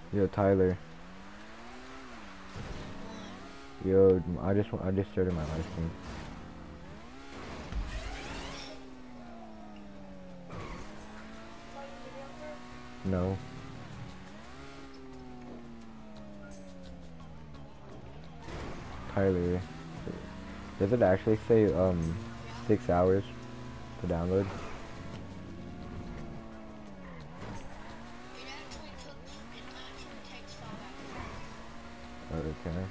Yo, Tyler. Yo, I just started my live stream. No. Tyler. Does it actually say 6 hours to download? Okay.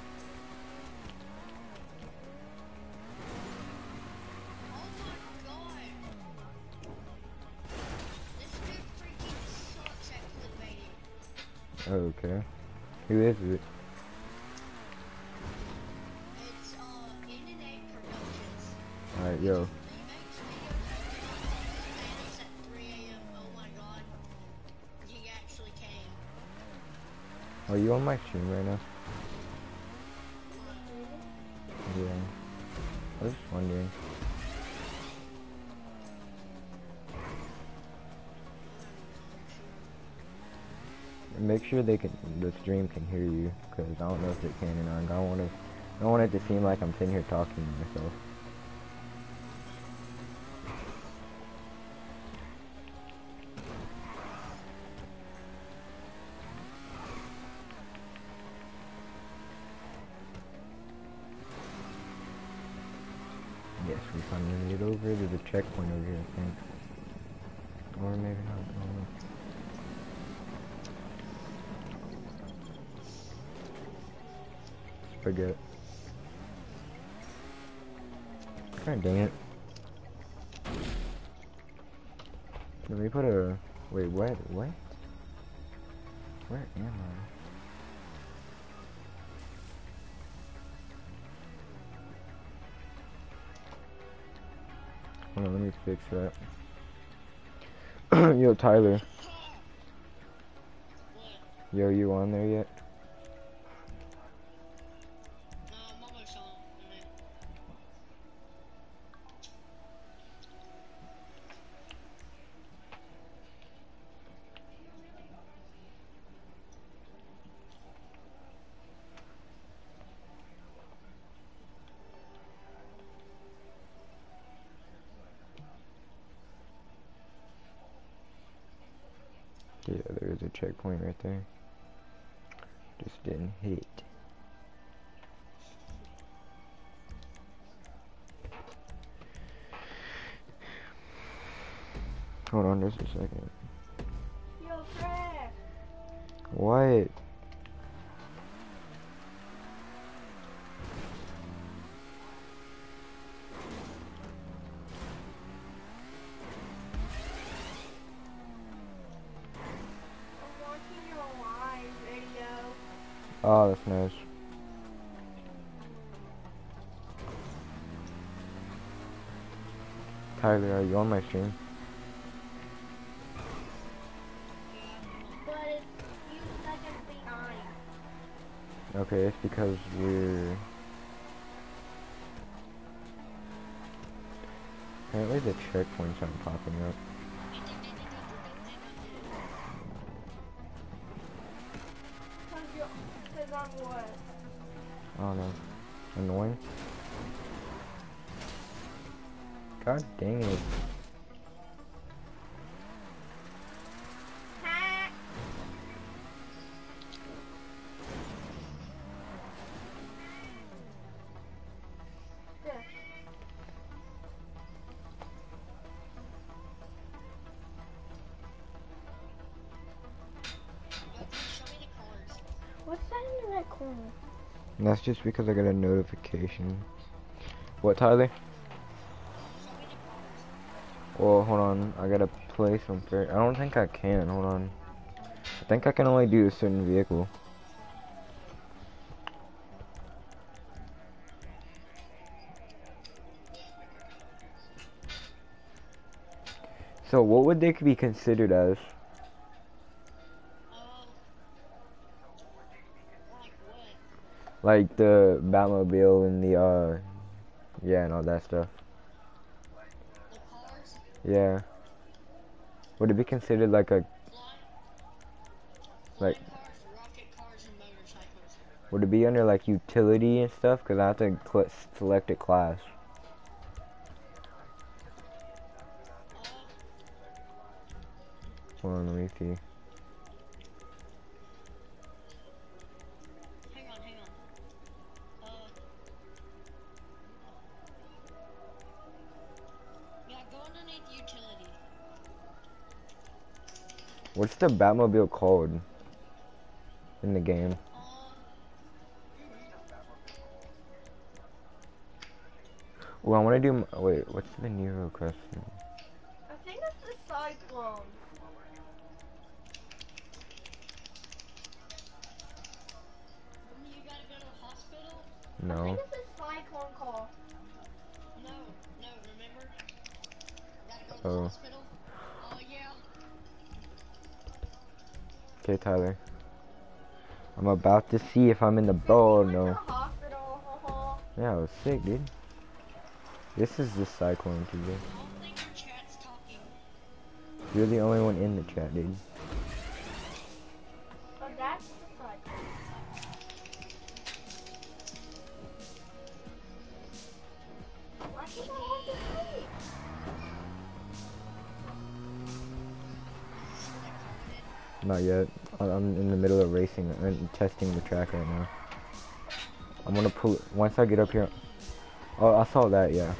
Okay. Who is it? Alright, yo. Are you on my stream right now? Yeah. I was just wondering. Make sure the stream can hear you, cause I don't know if it can or not. I don't want it to seem like I'm sitting here talking to myself. Yes, we finally made it over to the checkpoint over here, I think. Or maybe not, I don't know. Forget. God dang it. Let me put a... Wait, what? What? Where am I? Hold on, let me fix that. Yo, Tyler. Yo, you on there yet? Yeah, there's a checkpoint right there. Just didn't hit. Hold on just a second. Yo, Fred. What? I'm watching your live video. Oh, that's nice. Tyler, are you on my stream? But it's few seconds behind. Okay, it's because we're... Apparently the checkpoints aren't popping up. Cause I'm what? I don't know. Annoying? God dang it. Ha! Yeah. What's that in that corner? And that's just because I got a notification. What, Tyler? Well, hold on. I gotta play some fair. I don't think I can. Hold on. I think I can only do a certain vehicle. So what would they be considered as? Like the Batmobile and the yeah, and all that stuff. Yeah. Would it be considered like a like Would it be under like utility and stuff? Cause I have to select a class. Hold on, let me see. Hang on. Yeah, go underneath utility. What's the Batmobile called in the game? Well, I want to do. Wait, what's the Nero question? I think it's the cyclone. You gotta go to the hospital? I think No. it's the cyclone call. No, remember? Gotta go to the Oh. hospital? Oh, yeah. Okay, Tyler. I'm about to see if I'm in the Did you ball. went to No. the hospital? Yeah, I was sick, dude. This is the cyclone, TJ. I don't think your chat's talking. You're the only one in the chat, dude. Oh, that's the cyclone. Why can't I hold this sleep? Not yet. I'm in the middle of racing and testing the track right now. I'm gonna pull it once I get up here. Oh, I saw that, yeah.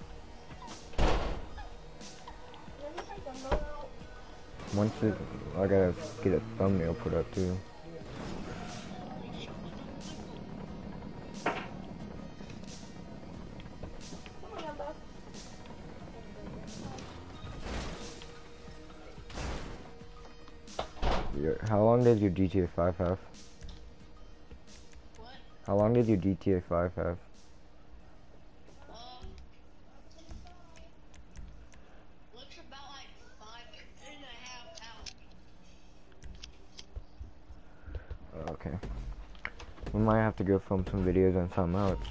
Let me take a look. Once it, I gotta get a thumbnail put up too. Oh my god, bro. How long does your GTA 5 have? What? How long does your GTA 5 have? Looks about like 5.5 hours. Okay. We might have to go film some videos on something else.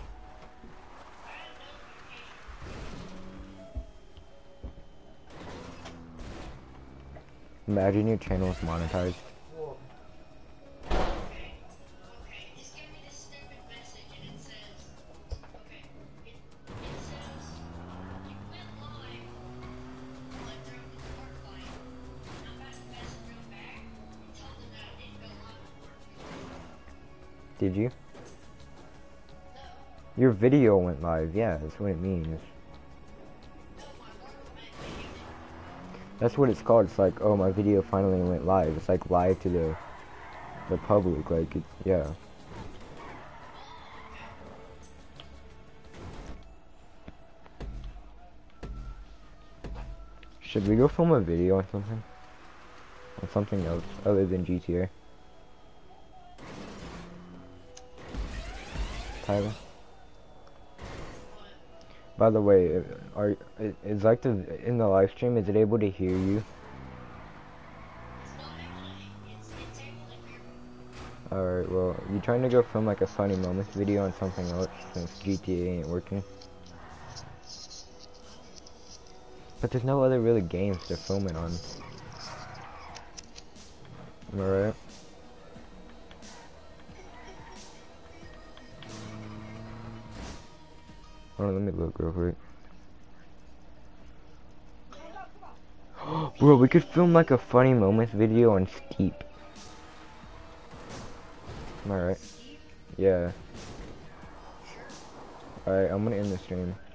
Imagine your channel is monetized. Just gave me this stupid message and it says, it says, you went live, like during the court fight, and I'm about to message them back and tell them that I didn't go live on work. Did you? No, Your video went live, yeah, that's what it means. no, my work went video. That's what it's called. It's like, oh, my video finally went live. It's like live to the public, like, it, yeah. Should we go film a video on something? On something else other than GTA? Tyler? By the way, is like in the live stream, is it able to hear you? It's able to hear me. Alright, well, you trying to go film like a funny moments video on something else since GTA ain't working? But there's no other really games to film it on. Am I right? Hold on, let me look real quick. Bro, we could film like a funny moments video on Steep. Am I right? Yeah. Alright, I'm gonna end the stream.